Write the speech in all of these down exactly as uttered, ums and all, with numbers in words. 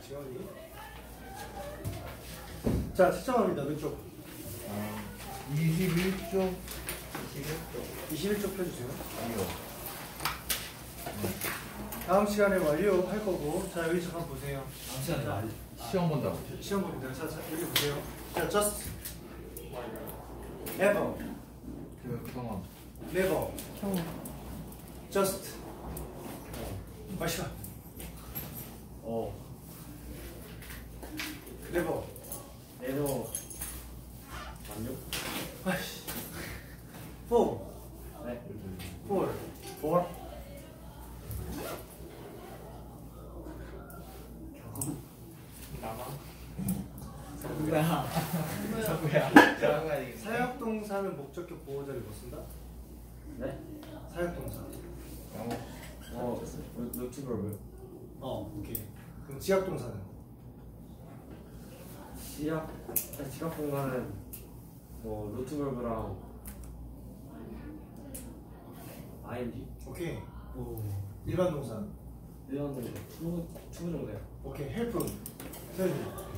지원이. 자, 측정합니다. 왼쪽. 아, 이십일 쪽. 이십일 쪽 펴주세요. 이거. 다음 시간에 완료할 거고. 자, 여기 잠깐 보세요. 다음 시간에 자, 완료. 시험 본다고. 시험 봅니다. 자, 자, 여기 보세요. 자, just, ever, 그 경험. never, just. 마시가. 어. never. 내로 완료? 아이씨. four, 네. four, four. 누구야? 누구야? 사역동사는 목적격 보호자를 못 쓴다? 네? 사역동사. 영어. 어, 노트북을 어, 오케이. 그럼 지역동사는? 시작, 지각 공간은 뭐 노트북이랑 아이엔지 오케이. 오. 일반 동사. 이런 거 추구 추구 정도야. 오케이. 헬프. 세윤이.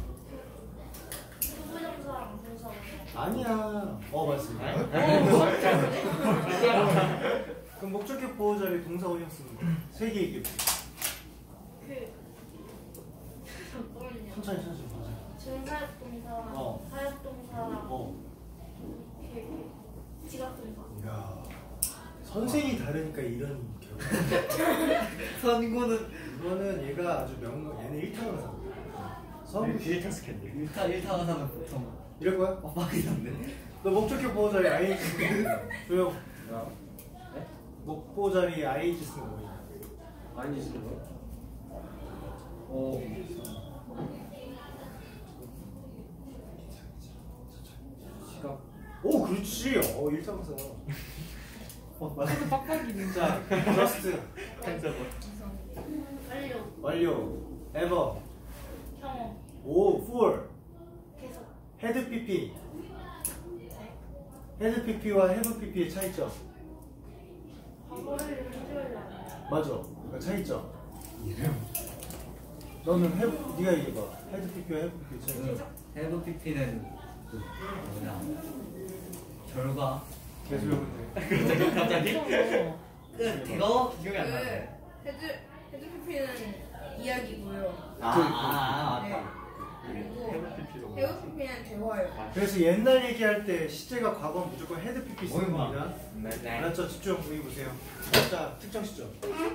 부정사랑 동사. 아니야. 어, 맞습니다. 그럼 목적격 보호자를 동사 원형 쓰는 거. 세 개 얘기해. 그 잠깐만요. 천천히 천천히 보자. 증사역동사, 어. 사역동사, 어. 그 지각동사. 야. 선생이 다르니까 이런 결과. 선구는 이거는 얘가 아주 명, 얘는 일타강사. 선 뒤에 타스캔데. 일타 일타 가사는 보통 이럴 거야? 빡빡이던데. 너 목적격 보호자리 아이엔지 쓰는 거 조용. 네? 목보 자리 아이엔지 쓰는 거 뭐야? 아이엔지 쓰는 거? 어. 시각. 오, 그렇지. 어, 일타강사. 어, 맞아. 빡빡이 진짜. just. 완료, 완료. ever. 경험, 오, for. 계속. head pp. 네. head pp와 have pp의 차이점. 과거를 연주하려 합니다. 맞아. 그 차이점. 너는 have, 네가 얘기해봐. head pp와 have pp의 차이점. 해브 피피는 그 뭐냐 결과. 계속 해보세요. 갑자기 갑자기. 그 대거 기억이 안 나네. 헤드 헤드 피피는 이야기고요. 아, 아, 아 네. 맞다. 그리고 헤드 피피는 대화예요. 그래서 옛날 얘기할 때 시제가 과거는 무조건 head pp 쓰는 뭐야? 겁니다. 네. 알았죠? 집중. 여기 보세요. 자, 특정 시점.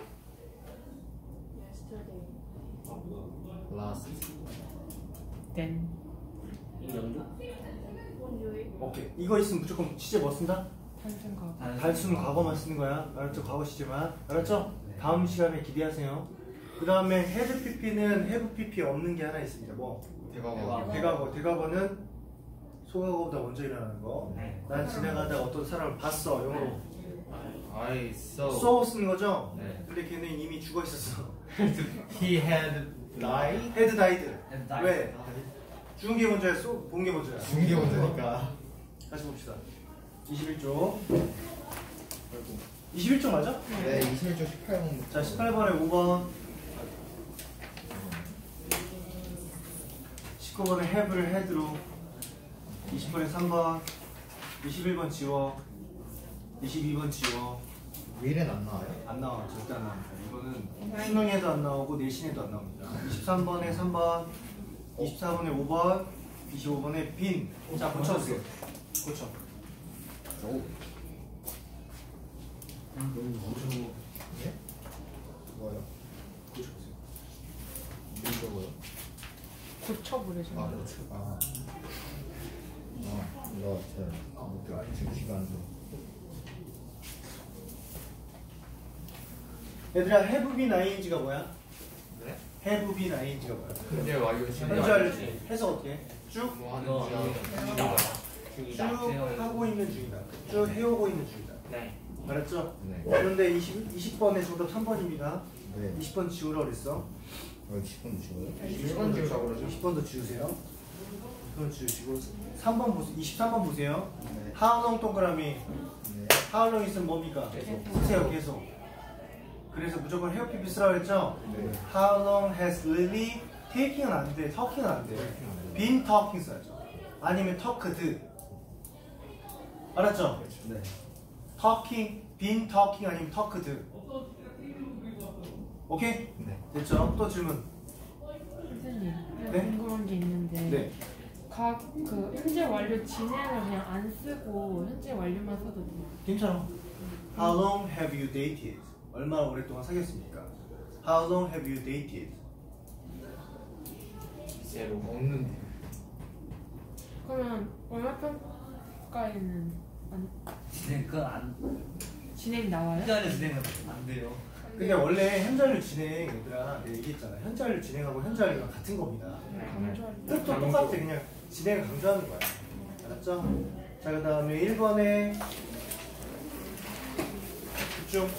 라스트. 땐 인경주? 원주의. 오케이. 이거 있으면 무조건 시제 뭐 쓴다? 탄생과 단순 과거만 쓰는 거야. 알았죠? 과거 시제만. 알았죠? 다음 시간에 기대하세요. 그 다음에 head pp는 have pp 없는 게 하나 있습니다. 뭐? 대과거. 대과거. 대과거는 소과거보다 먼저 일어나는 거. 네. 난 지나가다 어떤 사람을 봤어. 영어로. I saw. so 쓰는 거죠? 네. 근데 걔는 이미 죽어 있었어. He had died. had died. Had died. 왜? 죽은 게 먼저야? 쏘, 본 게 먼저야? 죽은 게 먼저니까. 다시 봅시다. 이십일 쪽. 이십일 쪽 맞아? 네, 이십일 쪽 십팔 번. 자, 십팔 번에 오 번. 십구 번에 have를 head로. 이십 번에 삼 번. 이십일 번 지워. 이십이 번 지워. 윌은 안 나와요? 안 나와. 절대 안 나옵니다. 이거는 수능에도 안 나오고 내신에도 안 나옵니다. 이십삼 번에 삼 번. 이십사 번에 오 번. 이십오 번에 빈. 자, 고쳐보세요. 고쳐. 오. 고쳐. 예? 뭐요? 고쳐보세요. 뭐요? 고쳐버리시는 아, 거예요. 그렇죠. 아. 아, 이거 제가 못 지금 시간 좀. 얘들아, have been ing가 뭐야? 네? have been ing가 뭐야? 근데 완료 현재를 해서 어떻게 해? 쭉? 뭐 하는 이거 중. 쭉 하고 있는 중이다. 쭉 해오고 있는 중이다. 네. 알았죠? 네. 그런데 이십, 이십 번에 정답 삼 번입니다. 네. 이십 번 지우라 그랬어. 어, 십 번 주고요. 이십 번 지우라고 그러죠? 이십 번도 지우세요. 이십 번 지우시고 삼 번 보세요. 이십삼 번 보세요. 네. How long 동그라미. 네. How long 있으면 뭡니까? 쓰세요 계속. 그래서 무조건 헤어 피피 쓰라고 했죠? 네. How long has Lily taking은 안 돼, talking은 안 돼. been talking 써야죠. 아니면 talked. 알았죠? 네. talking, been talking 아니면 talked. 오케이? 네. 됐죠? 또 질문. 선생님, 제가 네? 궁금한 게 있는데 네. 각 그 현재 완료 진행을 그냥 안 쓰고 현재 완료만 써도 돼요? 괜찮아. How long have you dated? 얼마나 오랫동안 사귀었습니까? How long have you dated? 제로 없는데. 그러면 얼마 평가에는 안, 진행 그안 진행 나와요? 현재 진행은 안 돼요. 근데 원래 현자를 진행 얘들아 내가 얘기했잖아. 현자를 진행하고 현자를 같은 겁니다. 강조할 때. 뜻도 똑같아. 그냥 진행을 강조하는 거야. 알았죠? 자, 그 다음에 일 번에 집중.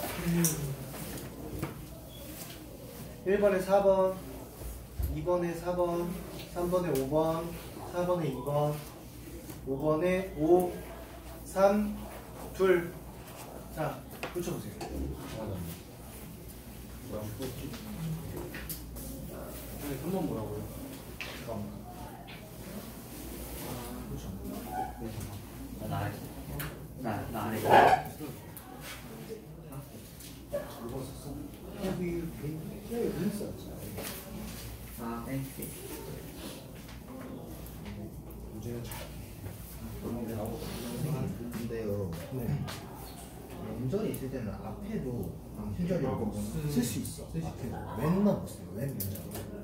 일 번에 사 번, 이 번에 사 번, 삼 번에 오 번, 사 번에 이 번, 오 번에 오, 삼, 둘. 자, 붙여보세요. 뭐라고 뽑지? 아니, 한 번 뭐라고요? 잠깐만. 아, 그렇죠. 나 나나 안 해. 이거 썼어? Have you been? 네, 문 썼죠. 아 땡큐. 문제는 잘. 근데요. 네. 명절이 있을 때는 앞에도 현절이라고 쓸 수 있어. 쓸수 있고. 웬만 못 써요. 웬 문제.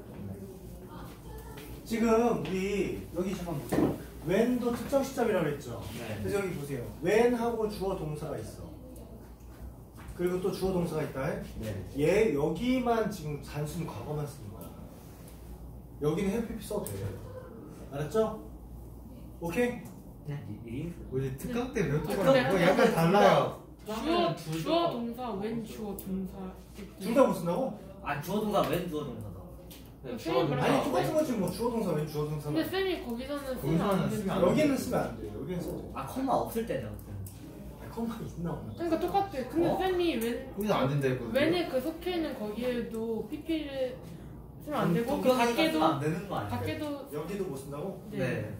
지금 우리 여기 잠깐 보세요. when도 특정 시점이라고 했죠. 네. 그래서 여기 보세요. when하고 주어 동사가 있어. 그리고 또 주어 동사가 있다. 네. 얘 여기만 지금 단순 과거만 쓰는 거야. 여기는 해피피 써도 돼. 알았죠? 오케이? 이 우리 특강 때 배웠던 네. 거랑 그거 약간 달라요. 주어, 주어 동사, 웬 주어 동사 둘 다 못 쓴다고? 아 주어 동사 웬 주어 동사다. 주어 동사. 아니 똑같은 거지 뭐 주어 동사 왜 주어 동사. 근데 쌤이 거기서는 쓰면 거기서는 안 쓰면 되죠. 안 여기는 쓰면 안 돼. 여기는 써도 돼. 아 콤마 없을 때는 아, 컴마 있나 없나? 그러니까 똑같아. 근데 어? 쌤이 웬 거기서 안 된다 했거든요. 웬에 그 속해 있는 거기에도 피피를 쓰면 안 되고 그 동사니까 밖에도 쓰면 안 되는 거 아니에요? 밖에도 여기도 못 쓴다고? 네. 네.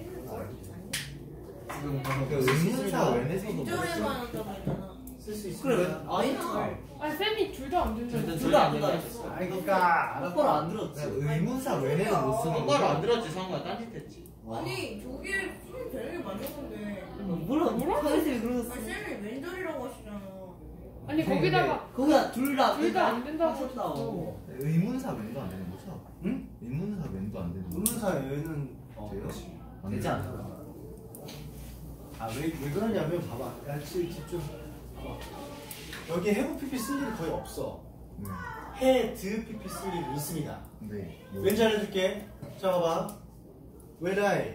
지금 방금 그 의문사 웬에서도 못 인절에만 한다고 했잖아. 쓸 수 있어. 그래 아니야. 아니 쌤이 둘 다 안 된다. 둘다 안 된다 했어. 아니 그러니까 똑바로 안 들었지. 의문사 웬에는 못 쓰는 똑바로 안 거. 들었지 성우가 딴짓했지. 아니 저게 쓰면 되는 게 맞는 건데. 뭐라 뭐라 선생님이 그러셨어. 아니 쌤이 왼절이라고 하시잖아. 아니 거기다가 거기다 둘다 둘 다 안 된다고 하셨다고. 의문사 웬도 안 되는 거죠? 응? 의문사 웬도 안 되는 거죠? 의문사 얘는 어, 돼요? 그렇지. 안 되지 돼요? 않나? 아왜 왜 그러냐면 봐봐. 같이 집중. 봐봐. 여기 해부 피피 쓸 일이 거의 없어. 네. 해드 피피 쓸 일이 있습니다. 네. 왠지 알려줄게. 자 봐봐. When I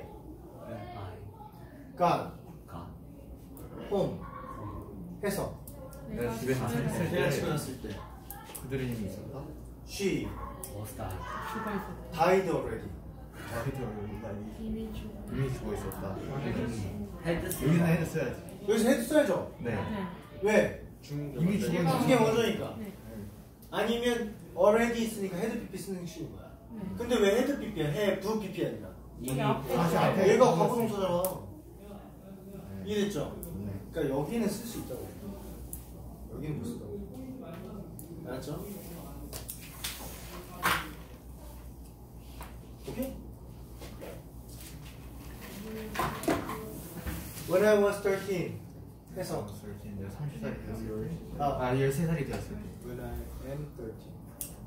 got 가. home 해서 내가 집에 가서 집에 했을 내가 때 집에 갔을 때 그들의 힘이 있었다? she 멋스타. 죽어 있었다. died already. 자기들 이미 죽어. 이미 죽어 있었다. 헤드 여기서 해도 써야지. 여기서 해도 써야죠. 네. 네. 왜? 이미 죽어 얘가- 그게 있었다. 먼저니까. 네. 아니면 already 있으니까 헤드 피피 쓰는 쉬운 거야. 네. 근데 왜 헤드 피피야? 해 부 피피야 아니라. 여기 앞에 다시 앞에. 얘가 과거 동사잖아. 네. 이해됐죠? 네. 그러니까 여기는 쓸 수 있다고. 여기는 못 쓴다고. 알았죠? 오케이? When I was thirteen 해서 이제 서른 살이 되었을 때. 아. 아, 열세 살이 되었을 때. When I am thirteen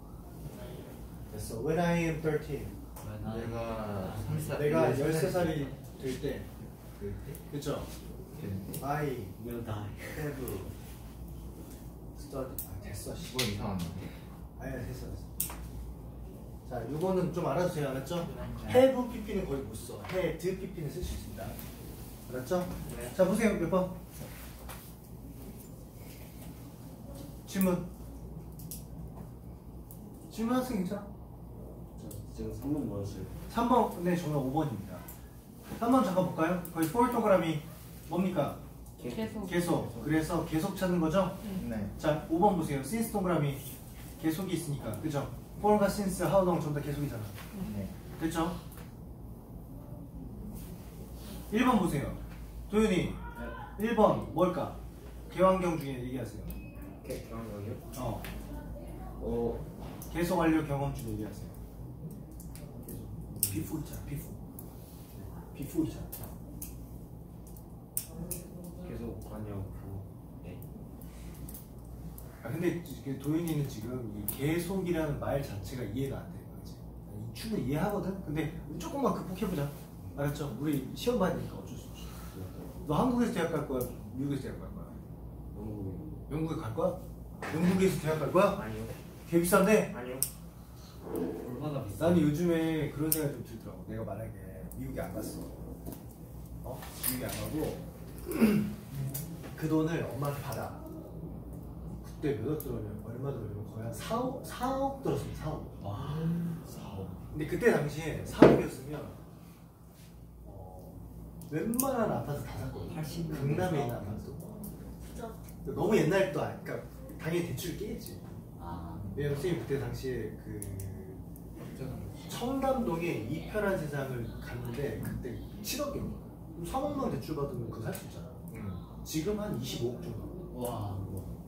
됐어. When I am thirteen 내가 서른 살. 내가 열세 살이 될 때 될 때? 그쵸? 네. I will die. have studied 아 됐어 씨. 그거 이상한데. 아니 됐어 됐어. 자 요거는 좀 알아주세요. 알았죠? have pp는 거의 못 써. had pp는 쓸 수 있습니다. 알았죠? 네. 자 보세요. 몇 번? 질문 질문 학생 괜찮아? 지금 삼 번 뭐였어요? 삼 번, 네, 정답 오 번입니다. 삼 번 잠깐 볼까요? 거기 for 동그라미 뭡니까? 계속. 계속. 그래서 계속 찾는 거죠? 네. 자, 오 번 보세요. since 동그라미 계속이 있으니까 그죠? for과 since, how long 전부 다 계속이잖아. 네. 됐죠? 일 번 보세요. 도윤이 일 번 뭘까? 개환경 중에 얘기하세요. 개방이요? 어. 어 계속 완료 경험 중에 얘기하세요. before 있잖아. before. before 있잖아. 계속 관여하고. 네. 아 근데 지- 도윤이는 지금 이 계속이라는 말 자체가 이해가 안 돼. 그렇지? 충분히 이해하거든. 근데 우리 조금만 극복해보자. 알았죠? 우리 시험 봐야 되니까 어쩔 수 없어. 너 한국에서 대학 갈 거야? 미국에서 대학 갈 거야? 영국이. 영국에 갈 거야? 영국에서 대학 갈 거야? 아니요. 개 비싼데? 아니요. 얼마나 비싸? 나는 요즘에 그런 생각이 좀 들더라고. 내가 만약에 미국에 안 갔어. 어? 미국에 안 가고 그 돈을 엄마한테 받아. 그때 몇억 들었냐면 얼마 들었냐면 거의 한 사억, 사억 들었어요. 사억. 와, 사억. 근데 그때 당시에 사억이었으면 어, 웬만한 아파트 다 샀거든. 팔십 년 강남에 있는 사억. 아파트. 진짜. 너무 옛날 또 아니까 그러니까 당연히 대출 깨지. 아, 왜냐면 선생님 그때 당시에 그 청담동에 이편한 세상을 갔는데 그때 칠억이었거든. 삼억만 대출 받으면 그거 살 수 있잖아. 응. 지금 한 이십오억 정도. 와,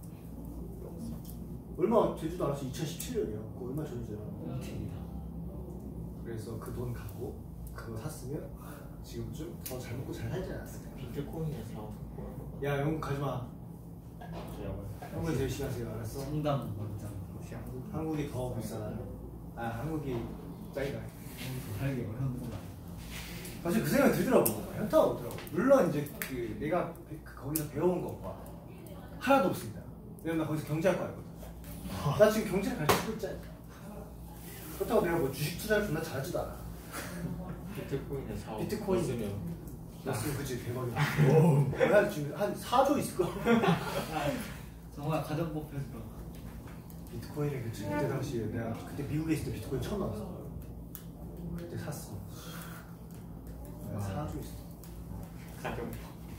얼마 되지도 않았어. 이천십칠 년이야. 그거 얼마 전이잖아. 홈팀이다. 그래서 그 돈 갖고 그거 샀으면 지금쯤 더 잘 먹고 잘 살지 않았을까. 비트코인에 사업. 야 영국 가지 마. 저요. 한국에서 열심히 하세요. 알았어? 성담 원장. 혹시 한국 한국이 더 비싸다. 아 한국이 짱이다. 살기 어려운구나. 사실 그 생각이 들더라고. 현타가 오더라고. 물론 이제 그 내가 그 거기서 배운 것과 하나도 없습니다. 왜냐면 나 거기서 경제학과 했거든. 나 지금 경제를 가르치고 있잖아. 그렇다고 내가 뭐 주식 투자를 존나 잘하지도 않아. 비트코인에 사업. 비트코인. 쓰면 였으면 그치 대박이야. 한 지금 한 사조 있을 거. 정말 가정법에서 비트코인이 그치 그때 당시에 내가 그때 미국에 있을 때 비트코인 처음 나왔어. 그때 샀어. 내가 사조 있어. 가정.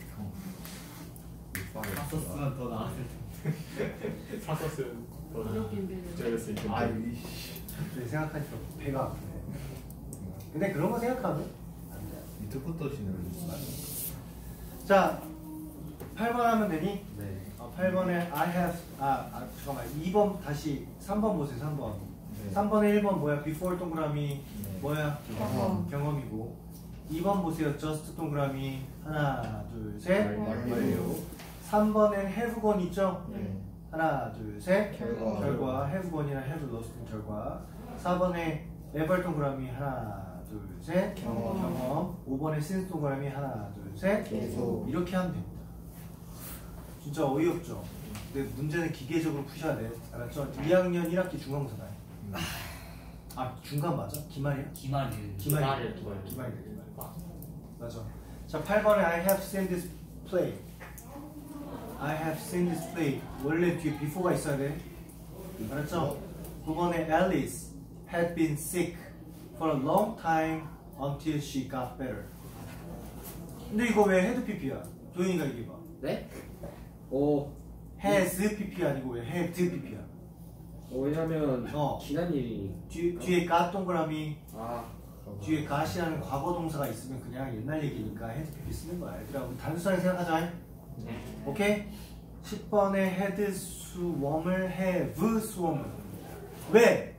샀었으면 더 나았을 텐데. 샀었으면 더 어렵긴데. 부자였을 텐데. 아이 근데 생각하니까 배가 아프네. 근데 그런 거 생각하면 안 돼. 비트코인 떠시는 자 팔 번 하면 되니? 네. 어, 팔 번에 I have 아, 아 잠깐만 이 번 다시 삼 번 보세요. 삼 번. 네. 삼 번에 일 번 뭐야? before 동그라미 네. 뭐야? 경험. 경험이고 이 번 보세요. just 동그라미 하나 둘 셋 완료. 삼 번엔 have gone 있죠? 네. 하나 둘 셋 결과. 결과 have gone이나 have lost는 결과 사 번에 ever 동그라미 하나 둘 셋 경험. 경험 오 번에 since 동그라미 하나 둘 셋 계속. 이렇게 하면 됩니다. 진짜 어이없죠? 근데 문제는 기계적으로 푸셔야 돼. 알았죠? 이 학년 일 학기 중간고사다. 음. 아 중간 맞아? 기말이야? 기말이. 기말이야. 기말. 기말이다. 기말. 맞아. 자 팔 번에 I have seen this play. I have seen this play. 원래 뒤에 before가 있어야 돼. 알았죠? 구 번에 Alice had been sick for a long time until she got better. 근데 이거 왜 had pp야? 도현이가 얘기해봐. 네? 어, has pp 아니고 왜 had pp야? 어 왜냐면 어. 지난 일이. 뒤, 뒤에 got 동그라미 아. 뒤에 got이라는 과거 동사가 있으면 그냥 옛날 얘기니까 had pp 쓰는 거야. 얘들아 우리 단순하게 생각하자. 네. 오케이? 십 번에 had swarm을 have swarm. 왜?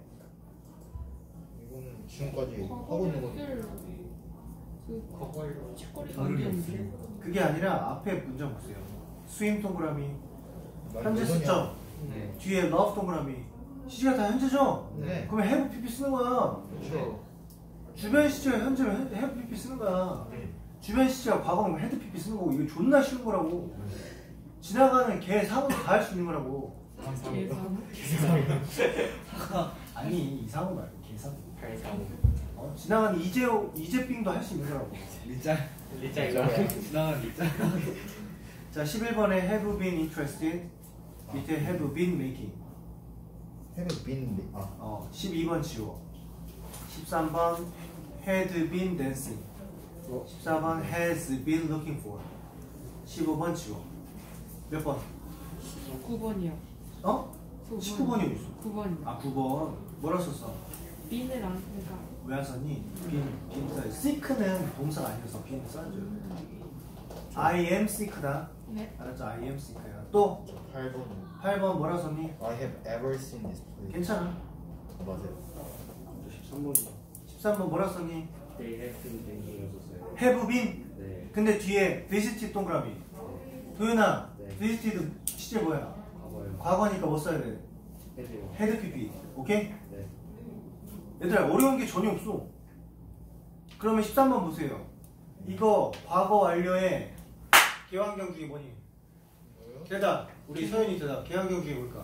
이거는 지금까지 하고 있는 건 그 과거일로. 치거리 겨울이 관계인데. 그게 아니라 앞에 문장 보세요. swim 동그라미 현재 예전이야. 시점 네. 뒤에 love 동그라미 시제가 다 현재죠? 네. 그러면 have pp 쓰는 거야. 그렇죠. 주변 시제가 현재면 have pp 쓰는 거야. 네. 주변 시제가 과거면 had pp 쓰는 거고 이거 존나 쉬운 거라고. 지나가는 개 상호도 다 할 수 있는 거라고. 계산. 아니 이상호 말고 개상. 팔사오. 어? 지나가는 이재 이재빙도 할 수 있는 거라고. 리짤. 리짤. 지나간 리짤. 자 십일 번에 have been interested 밑에 have been making. 해는 빈. 아. 어 십이 번 지워. 십삼 번 had been dancing. 십사 번 has been looking for. 십오 번 지워. 몇 번? 구 번이요. 어? 십구 번이 어디 있어? 구 번. 아 구 번 뭐라 썼어? 빈을 안 그러니까 왜 안 썼니? 빈, 빈 써. seek는 동사가 아니어서 빈 써야죠. I am seek다. 네. 알았죠? I am seek야. 또 팔 번. 팔 번 뭐라 썼니? I have ever seen this place. 괜찮아. 어, 맞아요. 십삼 번이요. 십삼 번 뭐라 썼니? They have been 댕기였었어요. have been. 네. 근데 뒤에 visited 동그라미. 도윤아, 네. visited 시제 뭐야? 과거요. 과거니까 뭐 써야 돼? 해드요. had pp. 오케이? 네. 얘들아 어려운 게 전혀 없어. 그러면 십삼 번 보세요. 이거 과거 완료의 개환경 중에 뭐니? 대답. 우리 서현이 대답. 개환경 중에 뭘까?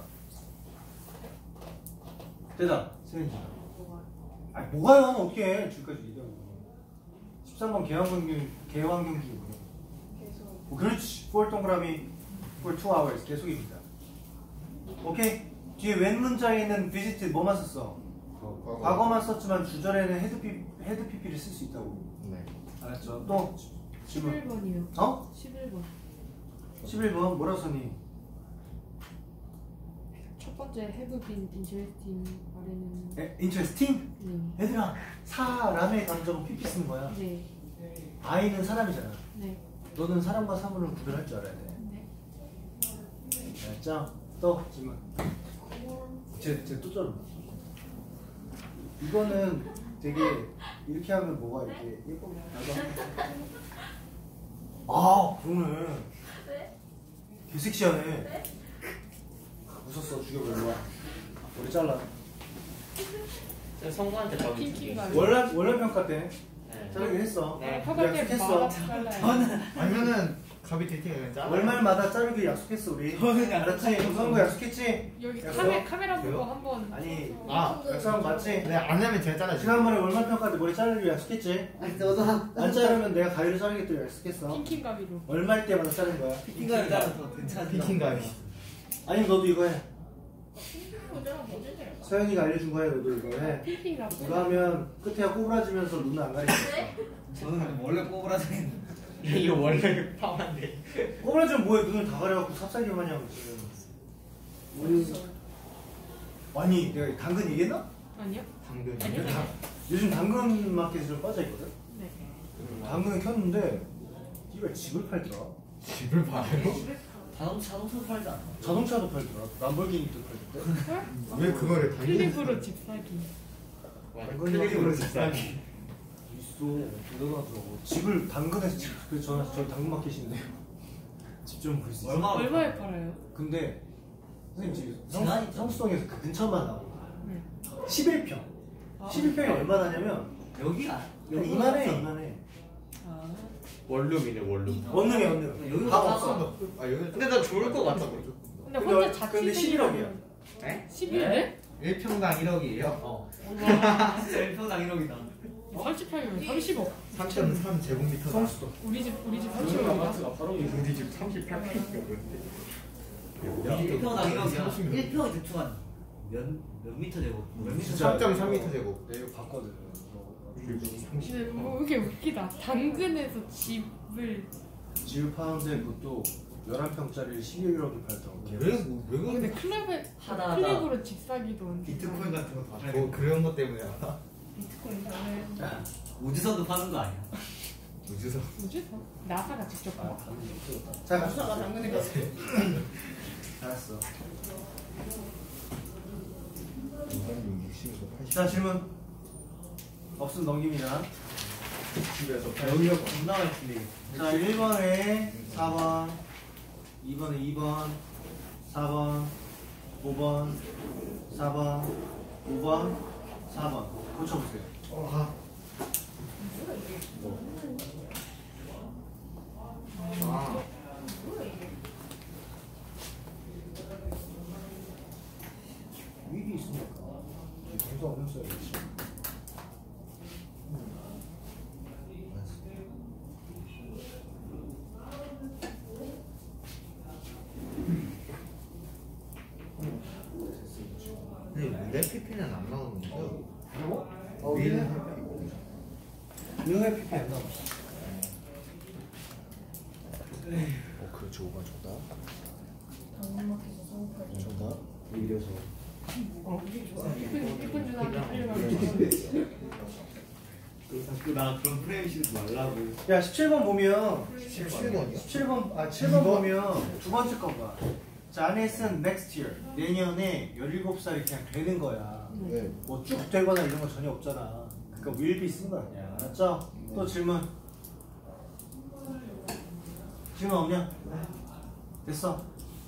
대답. 서현이. 아니 뭐가요? 어떻게 해? 지금까지 얘기하고. 십삼 번 개환경 중 개환경 중에 뭐니? 계속. 뭐 그렇지. for 동그라미 for two hours 계속입니다. 오케이? 뒤에 웬 문장에는 visit 뭐만 썼어? 과거. 과거만 썼지만 주절에는 헤드 피 헤드 피피를 쓸 수 있다고. 네. 알았죠? 또 질문. 십일 번이요. 어? 십일 번. 십일 번 뭐라 썼니? 첫 번째 have been interesting 아래는 에, interesting? 네. 얘들아 사람의 감정은 피피 쓰는 거야. 네. 아이는 사람이잖아. 네. 너는 사람과 사물을 구별할 줄 알아야 돼. 네. 알았죠? 또 질문. 쟤쟤또 자르. 이거는 되게 이렇게 하면 뭐가 이렇게 예뻐. 아 그러네. 네? 개 섹시하네. 네? 웃었어. 죽여버려. 일로 와. 머리 잘라. 성구한테 더 킹킹가. 원래 원래 평가 때 네. 자르긴 했어. 네. 화각에 약속했어. 마라 잘라요. 저는 아니면은 가비 데이팅 그냥 짜. 월말마다 자르기 약속했어 우리. 저는 알았지? 선거 약속했지? 여기 약속? 카메, 카메라 보고 그래요? 한번 아니 아, 약속한 거 맞지? 네, 안 하면 제가 잘라줄게요. 지난번에 월말 평가 때 머리 자르기 약속했지? 아니 저도 한 안 자르면 내가 가위로 자르겠다고 약속했어. 킹킹 가비로. 월말 때마다 자른 거야. 피팅가를 따라 더 괜찮아. 피팅 가비. 아니면 너도 이거 해. 모자랑 뭐지? 서현이가 알려준 거야. 너도 이거 해. 핑핑 라고. 이거 하면 끝에가 꼬부라지면서 눈은 안 가리겠어. 저는 원래 꼬부라지는 이거 원래 파만데. 꼬부라지면 뭐해? 눈을 다 가려갖고 삽살개 마냥 지금. 우리 아니 내가 당근 얘기했나? 아니요? 당근. 아니요. 당- 요즘 당근 마켓에 좀 빠져있거든? 네. 당근을 켰는데 이걸 집을 팔더라. 집을 봐요? 자동차 자동차 팔지 않아? 자동차도 팔더라. 람볼기니도 팔던데. 왜 그거를 당근? 클립으로 집 사기. 클릭으로 집사기. 있어. 대단하더라고. 집을 당근에서 집. 그래서 저, 저 당근 마켓인데 집 좀 볼 수 있어. 얼마? 얼마에 팔아요? 근데 선생님 지금 지난이 성, 성수동에서 그 근처만 나오고 네. 십일 평. 아. 십일 평이 얼마나냐면 여기가 여기 이만해 이만해. 아. 원룸이네 원룸. 원룸이 원룸. 여기가 밥 다 없어. 아, 여기 근데 나 좋을 것 같아. 근데 근데 혼자 얼- 자취 근데 십일억이야. 네? 십일에? 일 평당 일억이에요? 어. 와. 진짜 일평당 일억이다. 삼십 평이면 삼십억. 삼 점 삼 제곱미터. 성수동. 우리 집 우리 집 원룸 삼십억이야. 아파트가 바로 우리 집 삼십팔 평이거든. 일평당 일억이야. 삼십육. 일평이 대충 한몇몇 미터 되고 몇 미터 진짜. 삼 점 삼 미터 제곱. 내가 이거 봤거든. 근데 뭐 이게 웃기다. 당근에서 집을 지우 파운드에 그것도 열한 평짜리를 십일억에 팔더라고. 왜, 왜 근데 그래? 클럽에 하다 하다. 클립으로 집 사기도 비트코인 같은 거다 뭐 팔고 그런 것 때문에 알아? 비트코인 사는 우주선도 파는 거 아니야? 우주선. 뭐지? 나사가 직접 아, 봐. 당근 찍었다. 자, 나사가 갑시다. 당근에 가서. 알았어. 육십에서 팔십. 자, 질문. 없으면 넘깁니다. 집에서 야, 여기가 겁나 많던데. 자, 일 번에 사 번, 이 번에 이 번, 사 번, 오 번, 사 번, 오 번, 사 번. 고쳐보세요. 어, 아. 아. 위기 있으니까. 동사 없는 써야지. 근데 내 피피는 안 나오는 거죠? 어, 밀 윌 해피. 윌 해피 안 나와. 어, 그렇지. 오 번 정답. 당근마켓에서 성우팔. 정답. 이래서 어, 이쁜 이쁜 주사한테 빨리 나 그런 프레임 씌우지 말라고. 야 십칠 번 보면 십칠 번이요? 십칠 번 아 칠 번 보면 두 번째 거 봐. 자 안에 쓴 next year 내년에 열일곱 살이 그냥 되는 거야. 네. 뭐 쭉 되거나 이런 거 전혀 없잖아. 그러니까 will be 쓴 거야 그냥. 알았죠? 또 질문. 질문 없냐? 됐어.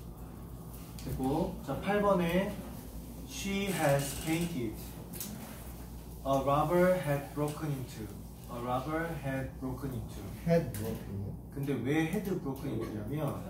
됐고 자 팔 번에 She has fainted. A robber had broken into. A robber had broken into. head broken. 근데 왜 had broken into냐면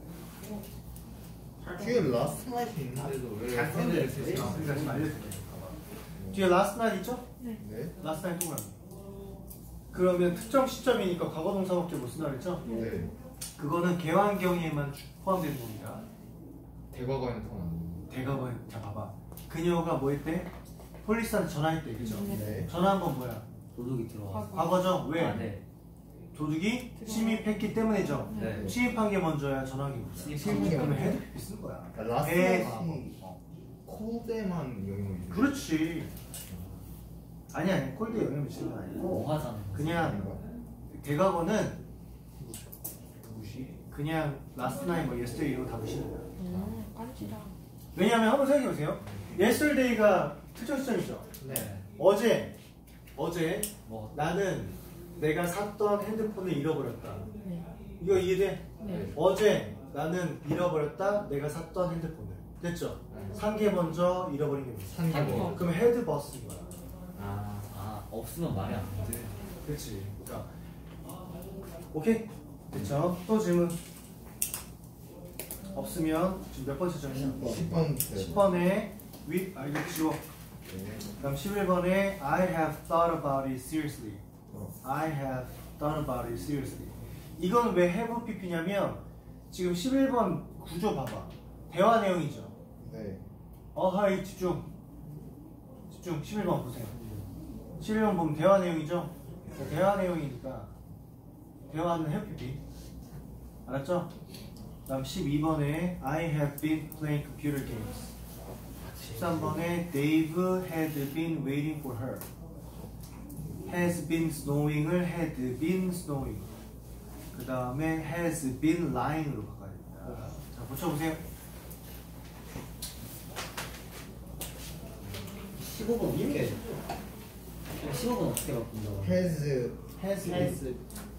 뒤에 last night 있는데도 왜 잘 헤드를 쓰는 쓰시나? 우리가 지금 알려드릴게요. 봐봐. 뒤에 last night 있죠? 네. last night 동그라미. 그러면 특정 시점이니까 과거 동사밖에 못 쓴다 그랬죠? 네. 그거는 개환경에만 포함되는 겁니다. 대과거에는 통합니다. 대과거에 자 봐봐. 그녀가 뭐 했대? 폴리스한테 전화했대 그죠? 네. 전화한 건 뭐야? 도둑이 들어와. 과거죠? 왜? 아, 네. 도둑이 침입했기 때문이죠. 네. 침입한 게 먼저야 전화한 게 먼저야. 침입한 게 그러면 먼저야. 헤드 피피 쓴 거야. 그러니까 last 배 night이 코드에만 영향을 주는. 그렇지. 아니 아니 콜드에 영향 미치는 건 아니고 오화잖아. 그냥 대과거는 그냥 last night 뭐 yesterday 이런 거 다 무시는 거야. 음, 깐지다. 왜냐하면 한번 생각해 보세요. yesterday가 특정 시점이죠. 네. 어제 어제 뭐 나는 내가 샀던 핸드폰을 잃어버렸다. 네. 이거 이해돼? 네. 어제 나는 잃어버렸다. 내가 샀던 핸드폰을. 됐죠? 산 게 먼저 잃어버린 게 먼저. 산게 뭐? 그럼 헤드 버스인 거야. 아, 아 없으면 말이 안 돼. 그렇지. 그러니까 오케이. 됐죠? 또 질문. 없으면 지금 몇 번째 점이냐? 십 번. 십 번에 위 아 이거 지워. 그럼 십일 번에 I have thought about it seriously. I have thought about it seriously. 이건 왜 have pp냐면 지금 십일 번 구조 봐봐. 대화 내용이죠. 네. 어하이 집중. 집중. 십일 번 보세요. 십일 번 보면 대화 내용이죠. 대화 내용이니까 대화는 have pp. 알았죠? 다음 십이 번에 I have been playing computer games. 십삼 번에 Dave had been waiting for her. has been snowing을 had been snowing. 그 다음에 has been lying으로 바꿔야 됩니다. 자, 고쳐보세요. 십오 번 어떻게? 십오 번 어떻게 바꾼다고? has has has.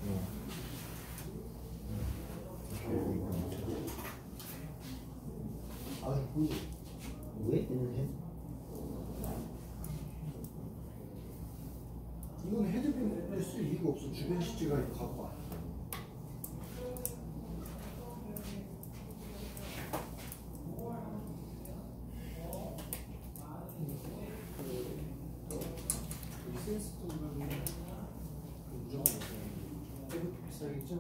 아, 그 왜 뜨는 이건 헤드빈을 쓸 이유가 없어. 주변 시제가 갖고 와. 여기 센스 동그라미 무조건 없어요. 헤드 비싸겠죠?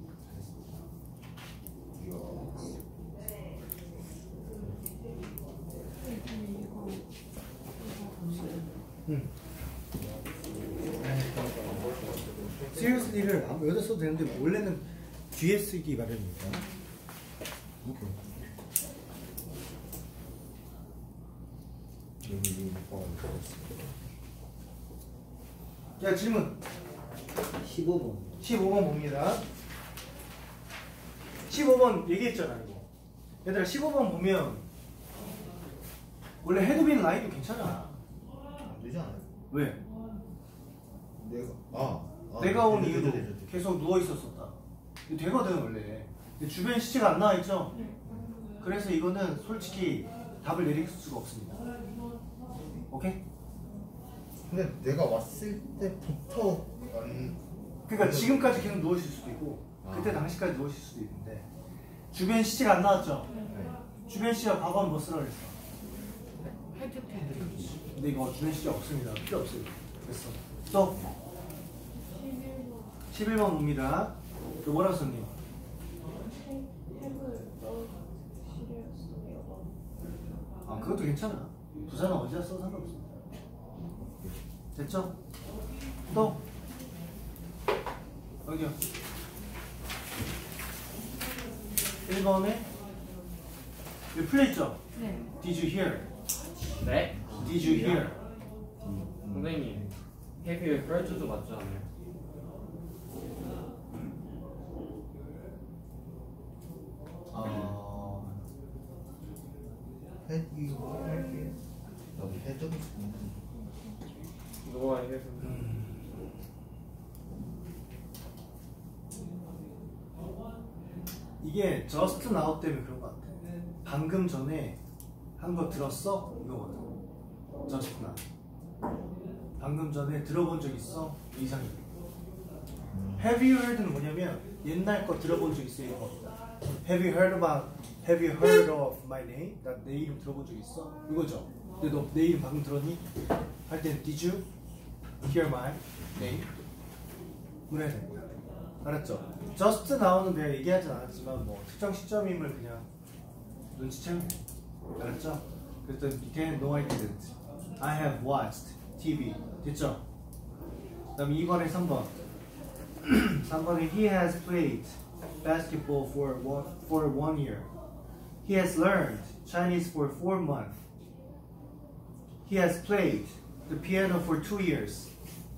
응. seriously를 여기다 써도 되는데 원래는 뒤에 쓰기 마련입니다. 자 질문 십오 번. 십오 번 봅니다. 십오 번 얘기했잖아 이거. 얘들아 십오 번 보면 원래 헤드빈 라인도 괜찮아. 안 되지 않아요? 왜? 내가 아, 아 내가 온 되죠, 이유도 되죠, 되죠. 계속 누워 있었었다. 이거 되거든 원래. 근데 주변 시체가 안 나와 있죠. 그래서 이거는 솔직히 답을 내릴 수가 없습니다. 오케이? 근데 내가 왔을 때부터 안 그러니까 지금까지 계속 누워 있을 수도 있고 그때 당시까지 누워 있을 수도 있는데 주변 시체가 안 나왔죠. 주변 시체가 과거는 뭐 쓰라 그랬어? 헤드 피. 근데 이거 주변 시체 없습니다. 필요 없어요. 됐어. 또 십일 번 봅니다. 그 뭐라고 썼니? 아 그것도 괜찮아. 부산은 언제 써도 상관없습니다. 됐죠? 또 여기요. 일 번에 여기 풀려있죠? 네. Did you hear? 네? Did you hear? 선생님 Have you heard도 맞지 않아요? 아. Had you heard? 여기 해적이 있는. 너와 해서 이게 just now 때문에 그런 것 같아. 방금 전에 한 거 들었어? 이거거든. just now. 방금 전에 들어본 적 있어? 이상이. Have you heard는 뭐냐면 옛날 거 들어본 적 있어 이겁니다. Have you heard about? Have you heard of my name? 나 내 이름 들어본 적 있어? 이거죠. 근데 너 내 이름 방금 들었니? 할 때는 Did you hear my name? 그래야 됩니다. 알았죠? Just now는 내가 얘기하진 않았지만 뭐 특정 시점임을 그냥 눈치채면 돼. 알았죠? 그래서 밑에 No I didn't. I have watched 티비. 됐죠? 그 다음에 이 번에 삼 번. 삼 번에 He has played basketball for one, for one year. He has learned Chinese for four months. He has played the piano for two years.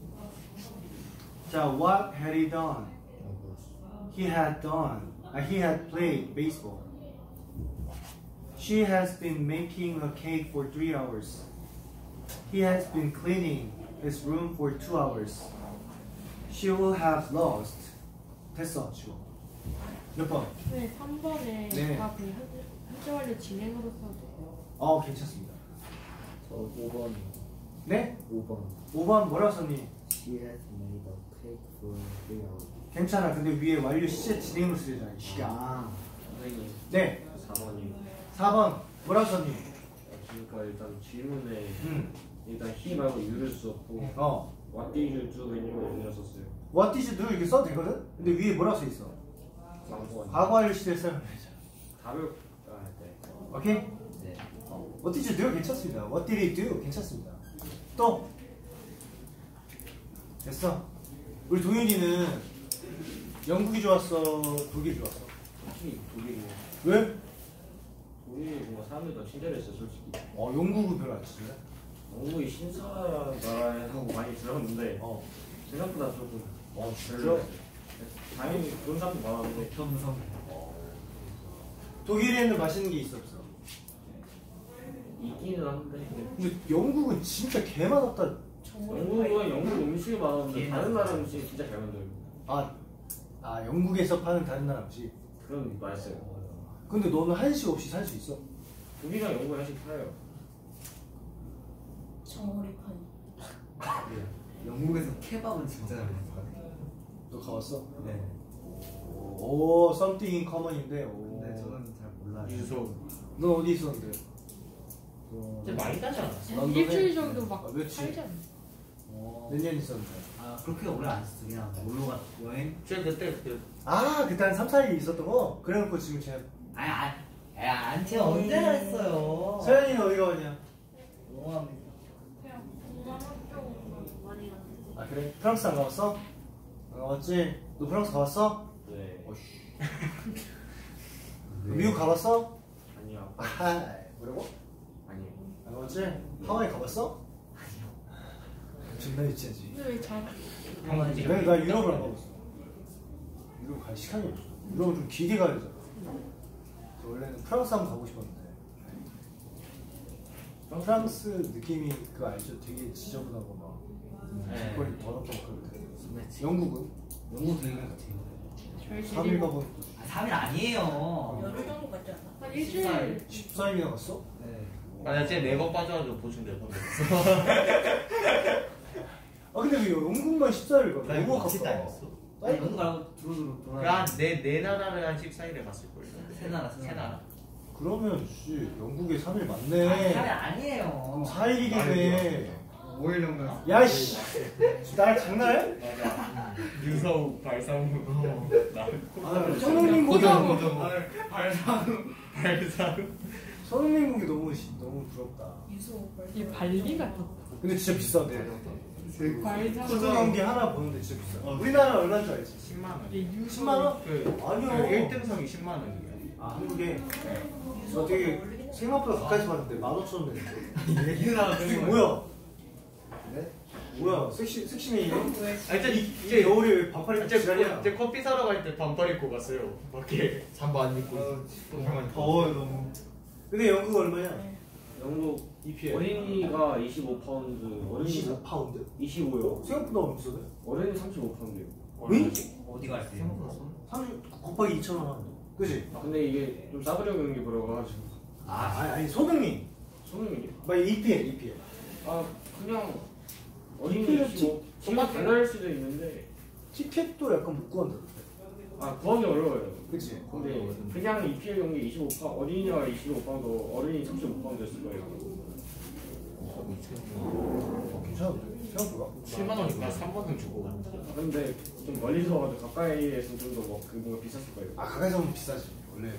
자, what had he done? He had done. Uh, he had played baseball. She has been making a cake for three hours. He has been cleaning his room for two hours. She will have lost. 됐어, 지금. 몇 번? 네, 삼 번에 네. 다 그냥 현재, 현재 완료 진행으로 써도 돼요. 어, 괜찮습니다. 저 오 번. 네? 오 번. 오 번 뭐라고 썼니? She has made a cake for three hours. 괜찮아. 근데 위에 완료 시제 진행으로 쓰잖아. 시간. 아. 선생님 네. 사 번이 사 번 뭐라고 썼니? 그러니까 일단 질문에 음. 일단 he 말고 you를 썼고 어. What did you do when you were 여기다 썼어요. What did you do? 이렇게 써도 되거든? 근데 위에 뭐라고 써 있어? 광고 아니에요? 과거 완료 시제 써야 되잖아. 답을 아, 네. 오케이? 네. 어. What did you do? 괜찮습니다. What did he do? 괜찮습니다. 또 됐어. 우리 동윤이는 영국이 좋았어, 독일이 좋았어. 솔직히 독일이 왜? 독일이 뭔가 사람들 더 친절했어요 솔직히. 어, 영국은 별로 안 치네. 영국이 신사나라라고 많이 들었는데 어. 생각보다 조금 어, 별로였어요. 당연히 그런 사람도 많았는데 경성. 독일에는 맛있는 게 있어 없어? 있기는 한데 근데 영국은 진짜 개 맛없다. 영국은 영국 음식이 많았는데 다른 나라 음식이 진짜 잘 만들어요. 아, 아 영국에서 파는 다른 나라 음식. 그런 맛있어요. 근데 너는 한식 없이 살 수 있어? 독일이랑 영국이 한식 팔아요. 정어리판. 영국에서 케밥은 진짜 잘 먹어요. 너 가봤어? 네. 오, something in common인데. 오. 근데 저는 잘 몰라요. 유소. 넌 어디 있었는데? 이제 많이 따지 않았어? 한 런던에? 일주일 정도 막 아, 며칠? 살지 않나요? 몇 년 있었는데? 아 그렇게 오래 안 했어. 그냥 놀러 갔 여행. 제가 그때 그때 아, 그때 한 삼, 사 일 있었던 거? 그래놓고 지금 제가 아니 안. 야, 안 제가 언제나 했어요. 서현이는 어디가 왔냐? 너무합니다. 그냥 공부하는 쪽으로 많이 갔는데. 아 그래? 프랑스 안 가봤어? 안 가봤지? 너 프랑스 가봤어? 네. 어이씨. 미국 가봤어? 아니요. 아하, 뭐라고? 아니요. 안 가봤지? 하와이 가봤어? 아니요. 존나 유치하지. 근데 왜 잘? 내가 나 유럽을 안 가봤어. 유럽 갈 시간이 없어. 유럽은 좀 길게 가야 되잖아. 그래서 원래는 프랑스 한번 가고 싶었는데. 프랑스 느낌이 그거 알죠? 되게 지저분하고 막 네. 거리 더럽고 막 그런데. 스매치. 영국은? 영국 되게 같아요. 저희 삼 일 집이 가본 아, 삼 일 아니에요. 열흘 정도 갔지 않나? 한 일주일. 십사 일이나 갔어? 네. 아나 쟤 네번 빠져가지고 보충 네번 됐어. 아 근데 왜 영국만 십사 일 가? 나 너무 이거 같이 아깝다. 다녔어. 아니 영국 말고 두루두루 돌아. 한네네 나라를 한 십사 일에 갔을걸요. 세 나라, 세 세 나라. 그러면 씨 영국에 삼 일 아, 맞네. 삼 일 아니에요. 사 일이겠네. 오 일 정도. 야씨, 날 장난해? 유서우 발상무. 아, 손흥민국이 너무 발상무. 발상무. 손흥민국이 너무 시- 너무 부럽다. 유소 벌써. 이 발리가 더 근데 진짜 비싸대. 발상. 코드 경기 하나 보는데 진짜 비싸. 우리나라 얼마인 줄 알지? 십만 원. 이게 유소. 십만 원? 그 아니요. 일 등석이 십만 원이에요. 아 한국에 너 되게 생각보다 가까이서 봤는데 만 오천 원 되는데. 이게 나왔어. 이게 뭐야? 네? 뭐야? 섹시 섹시맨이네? 아 일단 이- 이제 겨울에 왜 반팔 입고 이제 지랄이야? 이제 커피 사러 갈 때 반팔 입고 갔어요. 밖에. 잠바 안 입고 어, 형은 더워요 너무. 근데 영국 얼마냐? 영국 이피엘. 어린이가 이십오 파운드, 어린이 이십오 파운드? 이십오요. 생각보다 안 비싸네. 어린이 삼십오 파운드요. 응? 어디 갔어요? 삼십 곱하기 이천 원 하는데. 그지? 근데 이게 좀 싸구려 경기 보러 가가지고 아 아니, 아니 손흥민. 손흥민이요? 막 이피엘 이피엘. 아 그냥 어린이 티켓은 이십오 정말 달라질 수도 있는데 티켓도 약간 못 구한다. 아 구하기 어려워요. 그치? 근데 그냥 이피엘 경기 이십오 파 어린이가 이십오 파운드, 어린이 삼십오 파운드였을 거예요. 어, 괜찮은데? 생각보다. 칠만 원이구나. 삼 번은 주고 가는 거. 근데 좀 멀리서 와도 가까이에서 좀 더 뭐 그 뭔가 비쌌을 거예요. 아 가까이서 보면 비싸지. 원래.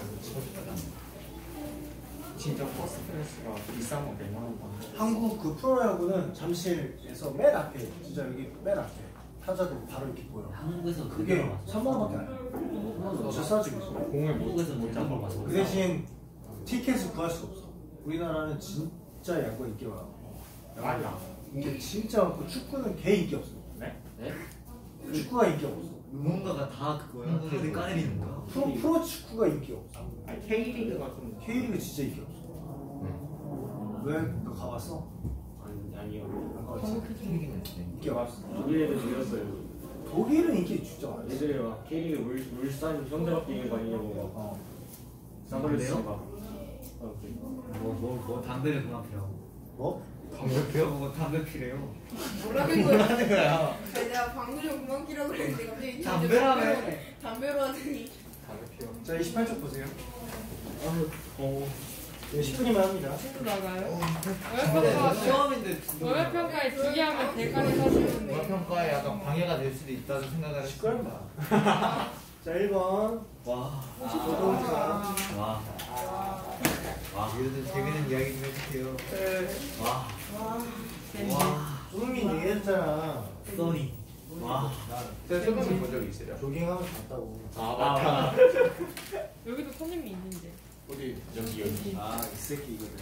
진짜 버스 패스가 비싼 거 백만 원 받는 거. 한국 그 프로야구는 잠실에서 맨 앞에 진짜 여기 맨 앞에 타자들 바로 이렇게 보여. 한국에서 그게 삼만 원밖에 안 해. 진짜 싸지고 있어. 공을 못 한국에서 못 잡아 봤어. 그 대신 티켓을 구할 수가 없어. 우리나라는 진짜 야구가 인기가 많아. 아니야. 이게 진짜 많고 축구는 개 인기 없어. 네? 네? 축구가 인기 없어. 응원가가 다 그거야. 다들 까내리는 거야. 프로, 프로 축구가 인기 없어. 아니 K리그가 좀 K리그 진짜 인기 없어. 왜? 너 가봤어? 아니 아니요. 안 가봤어? 인기 없어. 독일에도 들렸어요. 독일은 인기 진짜 많아. 예전에 막 K리그 물 물산 현대막 비행거 아니냐고 막 어. 싸버렸어 그래요? 막. 아, 그래. 뭐뭐 뭐 담배를 그만 피라고. 뭐? 담배 피워? 뭐 담배 피래요? 뭐라는 거야? 하는 거야? 아니, 내가 방금 좀 그만 끼라고 그랬는데 갑자기 담배라며. 담배로- 담배로 하더니 담배 피워. 자, 이십팔 쪽 보세요. 어. 네, 십 분이면 합니다. 친구 나가요? 근데 월평가 시험인데 월평가에 두 개 하면 대가리 사주는데. 문화평가에 약간 방해가 될 수도 있다는 생각을 시끄럽다. 자, 일 번. 와. 조동사. 와. 와. 이런 재밌는 이야기 좀 해주세요. 네. 와. 네. 와. 조동민 얘기했잖아. 써니. 와. 제가 소금을 본 적이 있어요. 조깅하면서 봤다고. 아 맞다. 여기도 손님이 있는데. 어디 여기 여기. 아, 이 새끼 이거네.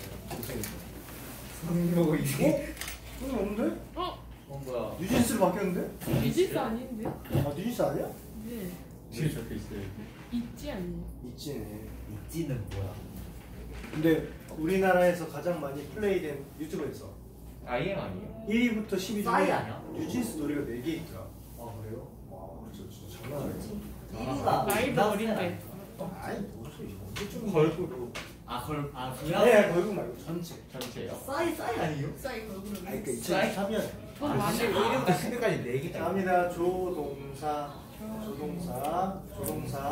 손님보고 이게. 손님 없는데? 어? 어 뭐야? 뉴진스로 바뀌었는데? 비지스 아닌데? 아, 뉴진스 아니야? 네. 뒤에 적혀 있어요. 있지 않니? 있지네. 있지는 뭐야? 근데 우리나라에서 가장 많이 플레이된 유튜버에서 아이엠 아니에요? 일 위부터 십 위 중에 싸이 아니야? 뉴진스 노래가 네 개 있더라. 아 그래요? 와, 진짜, 진짜 장난 아니야. 일위가 나이도 어린데. 아니, 뭔 소리. 언제쯤 걸그룹 아 그럼 아 아니, 그냥 아니, 걸국 말고 전체. 전체요? 싸이 싸이 아니에요? 싸이 걸그룹. 아니, 그러니까 이천이십삼 년. 돈 아, 많이 일 위부터 십 위까지 네 개. 갑니다. 조동사. 조동사. 조동사.